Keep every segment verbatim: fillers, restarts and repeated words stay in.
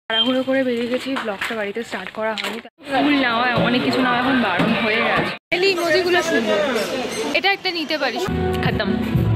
তাড়াহুড়ো করে বেরিয়ে গেছি, ব্লগটা বাড়িতে স্টার্ট করা হয়নি। ফুল নেওয়া অনেক কিছু নেওয়া এখন বারণ হয়ে গেছে। এই ইমোজিগুলো সুন্দর, এটা একটা নিতে পারিস। খতম।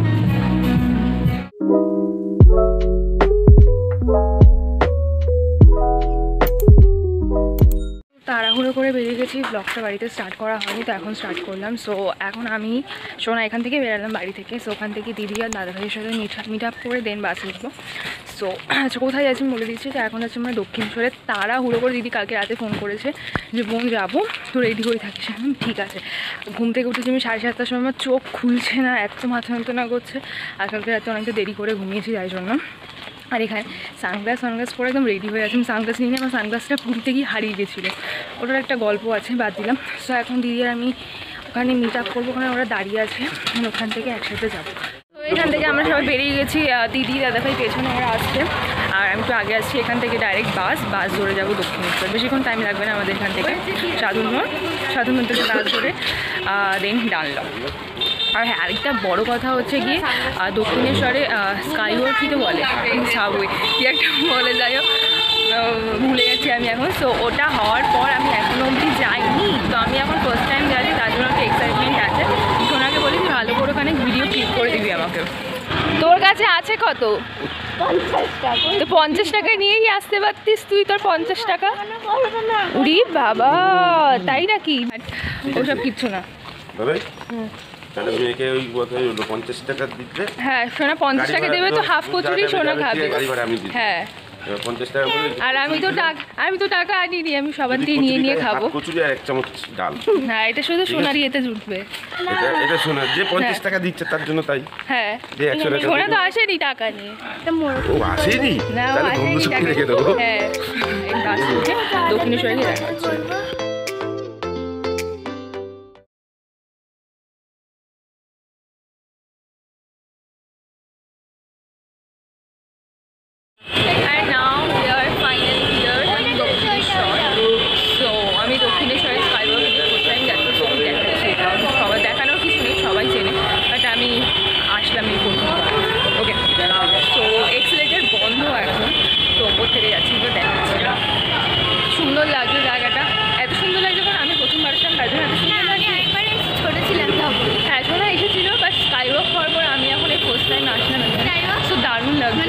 তাড়াহুড়ো করে বেরিয়ে গেছি, ব্লগটা বাড়িতে স্টার্ট করা হয়নি, তো এখন স্টার্ট করলাম। সো এখন আমি সোনা এখান থেকে বেরালাম বাড়ি থেকে। সো ওখান থেকে দিদি আর দাদাভাইয়ের সাথে মিট মিট আপ করে দেন বাসে উঠবো। সো আচ্ছা কোথায় যাচ্ছি বলে দিচ্ছি। তো এখন হচ্ছে আমরা দক্ষিণেশ্বরে। তাড়াহুড়ো করে দিদি কালকে রাতে ফোন করেছে যে বোন যাবো, তো রেডি হয়ে থাকিস। এখন ঠিক আছে। ঘুম থেকে উঠেছি আমি সাড়ে সাতটার সময়, আমার চোখ খুলছে না, এত মাথা যন্ত্রণা করছে। আর কালকে রাতে অনেকটা দেরি করে ঘুমিয়েছি তাই জন্য। আর এখানে সানগ্লাস সানগ্লাস পরে একদম রেডি হয়ে আছে। আমি সানগ্লাস নিয়ে আমার সানগ্লাসটা পুরীতে গিয়ে হারিয়ে গেছিলো, ওটার একটা গল্প আছে, বাদ দিলাম। সো এখন দিদি আর আমি ওখানে মিট আপ করবো, ওখানে ওরা দাঁড়িয়ে আছে, ওখান থেকে একসাথে যাবো। তো এখান থেকে আমরা সবাই বেরিয়ে গেছি, দিদি দাদাভাই পেছনে ওরা আসছে, আর আমি তো আগে আসছি। এখান থেকে ডাইরেক্ট বাস বাস ধরে যাবো দক্ষিণেশ্বর। বেশিক্ষণ টাইম লাগবে না আমাদের এখান থেকে, সাধুন মোড় সাধুন মোড় থেকে বাস ধরে দেন ডানলাম। আর হ্যাঁ, আরেকটা বড় কথা হচ্ছে গিয়ে দক্ষিণেশ্বরে স্কাইওয়াক কি তো বলে, সাবওয়ে কি একটা বলে, যাই হোক ভুলে গেছি আমি এখন। সো ওটা হওয়ার পর আমি এখনো অবধি যাইনি, তো আমি এখন ফার্স্ট টাইম যাচ্ছি, তার জন্য একটা এক্সাইটমেন্ট আছে। সোনাকে বলি তুই ভালো করে ওখানে ভিডিও ক্লিক করে দিবি আমাকে। তোর কাছে আছে কত? পঞ্চাশ টাকা। তো পঞ্চাশ টাকা নিয়েই আসতে পারতিস তুই, তোর পঞ্চাশ টাকা। উড়ি বাবা, তাই নাকি? ওসব কিচ্ছু না। পঞ্চাশ টাকা দিতে, হ্যাঁ সোনা পঞ্চাশ টাকা দেবে, তো হাফ কচুরি সোনা খাবে। হ্যাঁ পঞ্চাশ টাকা করে। আর আমি তো টাকা আমি তো টাকা আনিনি, আমি সবার দিয়ে নিয়ে নিয়ে খাবো। কচুরি আর এক চামচ ডাল। হ্যাঁ এটা শুধু সোনার ইয়েতে জুটবে। এটা সোনা যে পঞ্চাশ টাকা দিচ্ছে তার জন্য, তাই। হ্যাঁ সোনা তো আসেনি টাকা নিয়ে। ও আসেনি, তাহলে বন্ধু সুখে রেখে দেবো। হ্যাঁ দক্ষিণেশ্বরে গিয়ে দেখা হচ্ছে। সুন্দর লাগছে জায়গাটা, এত সুন্দর লাগছে কারণ আমি প্রথমবার আসলাম তার জন্য এত সুন্দর লাগছে। ছোটো ছিলাম হ্যাঁ শোনা এসেছিল, বাট স্কাইওয়াক হওয়ার পর আমি এখন এই ফার্স্ট টাইম আসলাম, তো দারুণ লাগছে।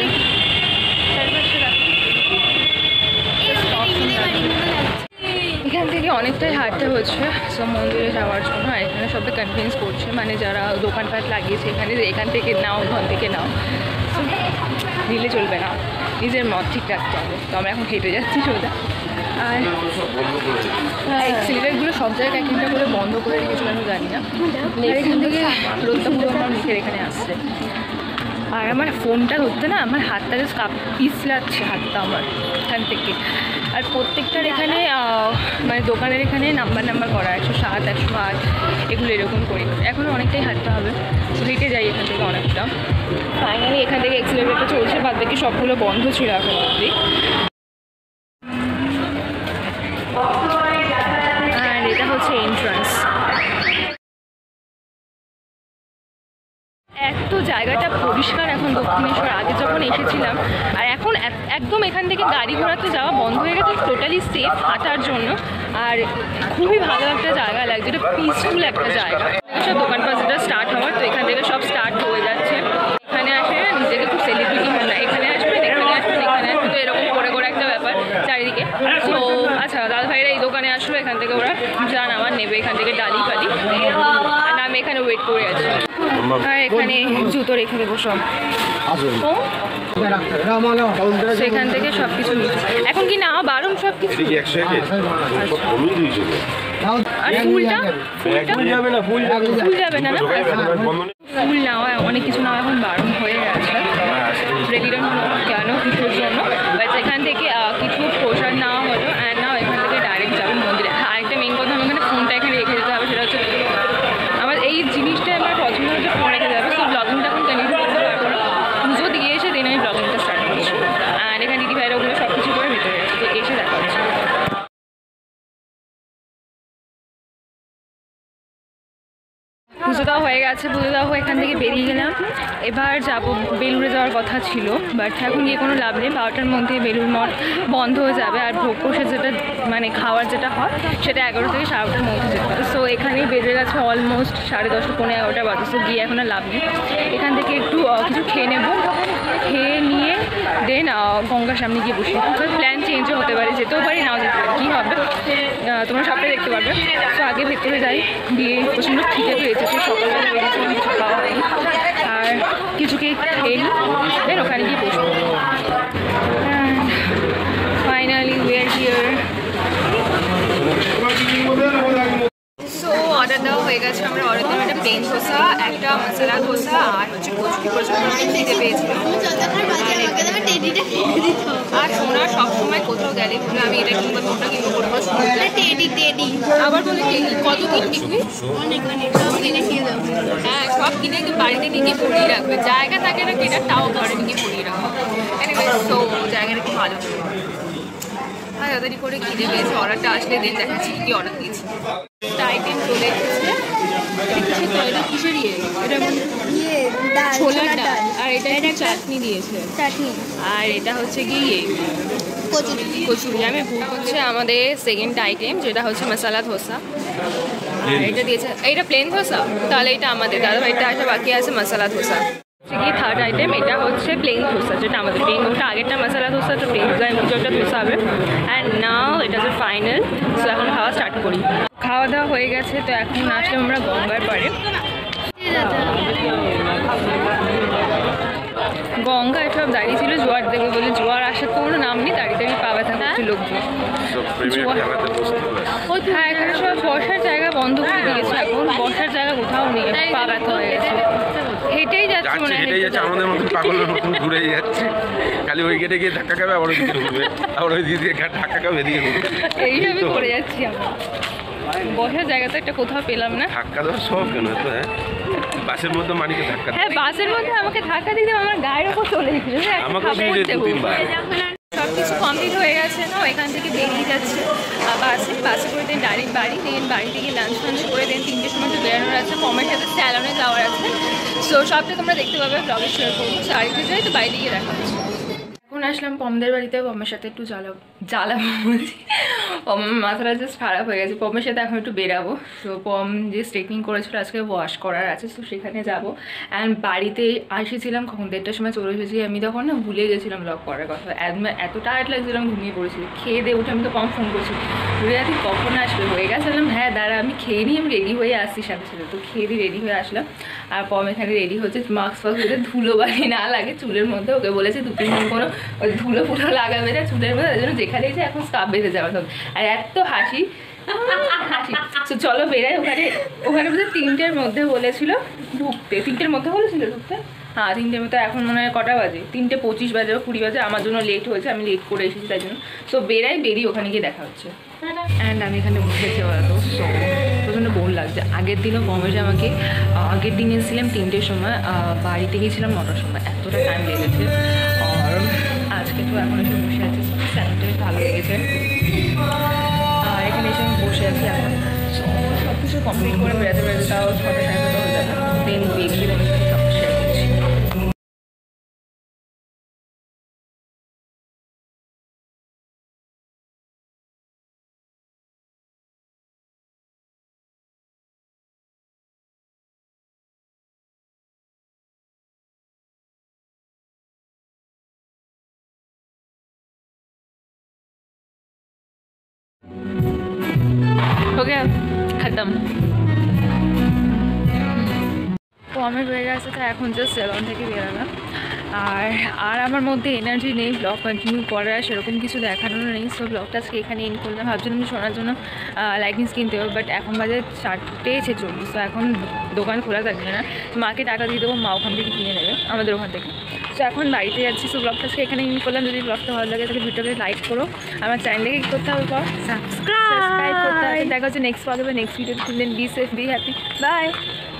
এখান থেকে অনেকটাই হাঁটতে হচ্ছে সব মন্দিরে যাওয়ার জন্য। এখানে সবাই কনভিন্স করছে, মানে যারা দোকানপাট লাগিয়েছে এখানে, যে এখান থেকে নাও ওখান থেকে নাও, নিলে চলবে না, নিজের মত ঠিক রাখতে হবে। তো আমরা এখন হেঁটে যাচ্ছি সোজা। আর সিলিন্ডারগুলো সব জায়গায় এক একটা করে বন্ধ করে রেখেছিল, আমি জানি না। আর এখান থেকে রোদটা পুরো আমার মুখের এখানে আসছে। আর আমার ফোনটা ধরতে না আমার হাতটা জাস্ট কাপ পিছলাচ্ছে হাতটা আমার এখান থেকে। আর প্রত্যেকটার এখানে মানে দোকানের এখানে নাম্বার নাম্বার করা, একশো সাত একশো আট এগুলো এরকম করি। এখনও অনেকটাই হাঁটতে হবে, হেঁটে যাই এখান থেকে অনেকটা। ফাইনালি এখান থেকে এক্সিলারেটরটা চলছে, বাদ বাকি সবগুলো বন্ধ ছিল এখন অবধি। আর এটা হচ্ছে এন্ট্রান্স। এত জায়গাটা পরিষ্কার এখন দক্ষিণেশ্বর, আগে যখন এসেছিলাম। আর এখন একদম এখান থেকে গাড়ি ঘোড়া তো যাওয়া বন্ধ হয়ে গেছে, টোটালি সেফ হাঁটার জন্য। আর খুবই ভালো একটা জায়গা লাগছে, এটা পিসফুল একটা জায়গা। সব দোকানপাট যেটা স্টার্ট হওয়ার, তো এখান থেকে সব স্টার্ট হয়ে যাচ্ছে। এখানে আসে নিজেকে খুব সেলিব্রিটি হয় না, এখানে আসবেন এখানে আসবেন এখানে আসবেন, তো এরকম করে করে একটা ব্যাপার চারিদিকে। তো আচ্ছা দাদা ভাইরা এই দোকানে আসলো, এখান থেকে ওরা যান আমার নেবে এখান থেকে ডালি ফালি, আর আমি এখানে ওয়েট করে আছি। আর এখানে জুতো রেখে দেবো সব, সেখান থেকে সব কিছু এখন কি না বারণ সব কিছু। আর ফুলটা ফুল যাবে না, ফুল যাবে না, ফুল নেওয়া অনেক কিছু নেওয়া এখন বারণ হয়ে গেছে, রেডিডেন্ট কেন কিছুর জন্য। বাট এখান থেকে কিছু প্রসাদ নেওয়া হলো, অ্যান্ড নাও এখান থেকে ডাইরেক্ট যাবে মন্দিরে। আরেকটা মেন কথা, আমার এখানে ফোনটা এখানে রেখে যেতে হবে, সেটা হচ্ছে আমার এই জিনিসটা আমার পছন্দ হচ্ছে, ফোন রেখে যাবে। তো ব্লগিংটা এখন কন্টিনিউ করতে পারবো না, পুজো দিয়ে এসে দেন আমি ব্লগিংটা স্টার্ট করছি। অ্যান্ড এখানে দিদি ভাইরা ওগুলো সব কিছু করে ভিতরে আছে, তো এসে দেখা হচ্ছে। পুজো দেওয়া হয়ে গেছে, পুজো দেওয়া হয়ে এখান থেকে বেরিয়ে গেলাম। এবার যাবো, বেলুড়ে যাওয়ার কথা ছিল, বাট এখন গিয়ে কোনো লাভ নেই। বারোটার মধ্যে বেলুড় মঠ বন্ধ হয়ে যাবে, আর ভোগ প্রসাদ যেটা মানে খাওয়ার যেটা হয় সেটা এগারো থেকে সাড়ে আটটার মধ্যে যেতে হবে। সো এখানেই বেজে গেছে অলমোস্ট সাড়ে দশটা পনেরো এগারোটা বাজে। সো গিয়ে এখন আর লাভ নেই, এখান থেকে একটু কিছু খেয়ে নেবো, খেয়ে নিয়ে দেন গঙ্গার সামনে গিয়ে বসি। তো প্ল্যান চেঞ্জও হতে পারে, যেতেও পারি নাও যেতে পারি, কী হবে তোমরা সবটাই দেখতে পারবে। তো আগে ভেতরে যাই, গিয়ে প্রচণ্ড খিদে পেয়েছে, তো সকালবেলা বেরিয়েছিলাম, কিছু খাওয়া হয়নি, আর কিছু খেয়ে খেয়ে নিই, দেন ওখানে গিয়ে বসবো। Finally we are here. So order দেওয়া হয়ে গেছে, আমরা অর্ডার দেওয়া একটা প্লেন ধোসা, একটা মশলা ধোসা, আর হচ্ছে কচুরি প্রচুর খেতে পেয়েছিলাম। আর সোনা সবসময় কোথাও গেলে বলে আমি এটা কিনবো, তোমরা কিনবো, করবো টেডি টেডি, আবার বলে টেডি। কত কিনবি তুই? হ্যাঁ, সব কিনে বাড়িতে নিয়ে গিয়ে পড়িয়ে রাখবে, জায়গা থাকে না কেনার, তাও ঘরে নিয়ে পড়িয়ে রাখবো। তো জায়গাটা একটু ভালো করে হ্যাঁ, তাড়াতাড়ি করে খিদে পেয়েছে, অর্ডারটা আসলে দিন দেখাচ্ছি কি অর্ডার দিয়েছি। আইটেম চলে এসেছে, কিসের ইয়ে, এটা ছোলার ডাল, আর এটা একটা চাটনি দিয়েছে, চাটনি, আর এটা হচ্ছে কি ইয়ে কচুরি। কচুরি আমি ভুল করছে, আমাদের সেকেন্ড আইটেম যেটা হচ্ছে মশলা ধোসা, আর এটা দিয়েছে, এইটা প্লেন ধোসা, তাহলে এটা আমাদের দাদা এটা একটা বাকি আছে মশলা ধোসা। কি থার্ড আইটেম, এটা হচ্ছে প্লেন ধোসা, যেটা আমাদের প্লেন, ওটা আগেরটা মশলা ধোসা, তো প্লেন ধোসা একটা ধোসা হবে। অ্যান্ড নাও এটা হচ্ছে ফাইনাল। সো এখন খাওয়া স্টার্ট করি। খাওয়া দাওয়া হয়ে গেছে, তো এখন আসলে আমরা গঙ্গার পাড়ে। গঙ্গা এসব দাঁড়িয়ে ছিল জোয়ার দেখে, বলে জোয়ার আসার তো কোনো নাম নেই, দাঁড়িয়ে দাঁড়িয়ে পা ব্যথা করছে লোকজন। হ্যাঁ, এখানে সব বসার জায়গা বন্ধ করে দিয়েছে, এখন বসার জায়গা কোথাও নেই, পা ব্যথা হয়ে গেছে। হেঁটেই যাচ্ছে মনে হয়, হেঁটেই যাচ্ছে, আমাদের মতো পাগলের মতন ঘুরেই যাচ্ছে, খালি ওই গেটে গিয়ে ধাক্কা খাবে, আবার ওই দিকে ঘুরবে, আবার ওই দিকে ধাক্কা খাবে, এদিকে ঘুরবে, এইভাবে করে যাচ্ছি আমরা। বসার জায়গা তো একটা কোথাও পেলাম না। ধাক্কা দেওয়ার সব কেন? হ্যাঁ, বাসের মধ্যে মানিকে ধাক্কা, হ্যাঁ বাসের মধ্যে আমাকে ধাক্কা দিতে আমার গায়ের ওপর চলে গেছিল, সব কিছু কমপ্লিট হয়ে গেছে না, এখান থেকে বেরিয়ে যাচ্ছে বাসে, বাসে করে দেন ডাইরেক্ট বাড়ি, দেন বাড়ি থেকে লাঞ্চ ফাঞ্চ করে দেন তিনটের সময় তো বেরোনোর আছে, পমের সাথে স্যালনে যাওয়ার আছে। সো সবটা তোমরা দেখতে পাবে, ব্লগে শেয়ার করবো। বাড়িতে যাই তো বাইরে গিয়ে দেখা হচ্ছে। এখন আসলাম পমদের বাড়িতে, পমের সাথে একটু জ্বালা জ্বালাবো বলছি, পমের মাথাটা জাস্ট খারাপ হয়ে গেছে, পমের সাথে এখন একটু বেরাবো। তো পম যে স্ট্রেটনিং করেছিল আজকে ওয়াশ করার আছে, তো সেখানে যাবো। অ্যান্ড বাড়িতে এসেছিলাম কখন, দেড়টার সময় চলে এসেছি, আমি তখন না ভুলে গেছিলাম ব্লগ করার কথা, এত টায়ার্ড লাগছিলাম, ঘুমিয়ে পড়েছিল। খেয়ে দিয়ে উঠে আমি তো পম ফোন করছি, ঘুরে যাচ্ছি কখন আসবে, হয়ে গেছিলাম হ্যাঁ দাঁড়া আমি খেয়ে নিই, আমি রেডি হয়ে আসছি সাথে সাথে। তো খেয়ে দিয়ে রেডি হয়ে আসলাম, আর পম এখানে রেডি হচ্ছে, মাস্ক ফাস্ক হতে ধুলো বাড়ি না লাগে চুলের মধ্যে, ওকে বলেছে দু তিন দিন কোনো ওই ধুলো ফুটো লাগাবে না চুলের মধ্যে, ওই জন্য যেখানেই যে এখন স্কার্ফ বেঁধে যাওয়া সব। আর এত হাসি হাসি। তো চলো বেরাই, ওখানে ওখানে বোধহয় তিনটের মধ্যে বলেছিল ঢুকতে, তিনটের মধ্যে বলেছিল ঢুকতে, হ্যাঁ তিনটের মধ্যে। এখন মনে হয় কটা বাজে, তিনটে পঁচিশ বাজে বা কুড়ি বাজে, আমার জন্য লেট হয়েছে, আমি লেট করে এসেছি তাই জন্য। সো বেরাই, বেরিয়ে ওখানে গিয়ে দেখা হচ্ছে। অ্যান্ড আমি এখানে বসেছি বলতো, সো প্রচণ্ড বোর লাগছে। আগের দিনও কমেছে আমাকে, আগের দিন এসেছিলাম তিনটের সময়, বাড়িতে গিয়েছিলাম নটার সময়, এতটা টাইম লেগেছে। আর আজকে তো এখন এসে বসে আছি, স্যালাডটা বেশ ভালো লেগেছে, আর এখানে এসে আমি বসে আছি এখন। সো সব কিছু কমপ্লিট করে বেড়াতে বেড়াতে তাও ছটা সাড়ে ছটা হয়ে যাবে, দেন বেরিয়ে তোমার সাথে সব শেয়ার করছি। ওকে খতম। তো আমি হয়ে গেছে, তো এখন জাস্ট সেলন থেকে বেরোলাম। আর আর আমার মধ্যে এনার্জি নেই ব্লগ কন্টিনিউ করার, সেরকম কিছু দেখানোর নেই। সো ব্লগটা আজকে এখানে এন্ড করলাম। ভাবছিলাম যে শোনার জন্য লাইটিংস কিনতে হবে, বাট এখন বাজে চারটে ছেচল্লিশ, তো এখন দোকান খোলা থাকবে না, মাকে টাকা দিয়ে দেবো, মা ওখান থেকে কিনে নেবে আমাদের ওখান থেকে। তো এখন বাড়িতে যাচ্ছি। সো ব্লগটা আজকে এখানে এন্ড করলাম। যদি ব্লগটা ভালো লাগে তাহলে ভিডিওকে লাইক করো, আমার চ্যানেলকে কী করতে হবে, সাবস্ক্রাইব করতে হবে। দেখা হচ্ছে নেক্সট ব্লগে বা next video. Be safe, be happy, by.